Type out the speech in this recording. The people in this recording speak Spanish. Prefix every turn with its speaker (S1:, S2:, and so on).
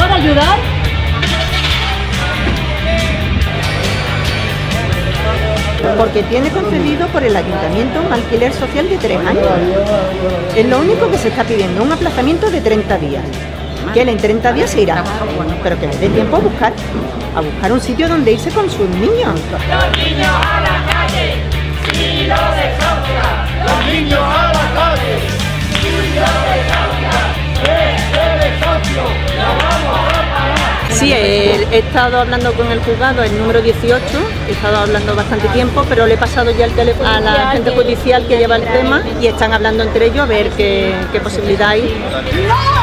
S1: para ayudar?
S2: Porque tiene concedido por el ayuntamiento un alquiler social de 3 años. Es lo único que se está pidiendo, un aplazamiento de 30 días. Que él en 30 días se irá, pero que le dé tiempo a buscar un sitio donde irse con sus niños.
S3: Los niños a la calle, si lo desahucia. Los niños a la calle, si lo desahucia. Este desahucio lo vamos a parar.
S2: Sí, he estado hablando con el juzgado, el número 18, he estado hablando bastante tiempo, pero le he pasado ya el teléfono a la agente judicial que lleva el tema y están hablando entre ellos a ver qué posibilidad hay.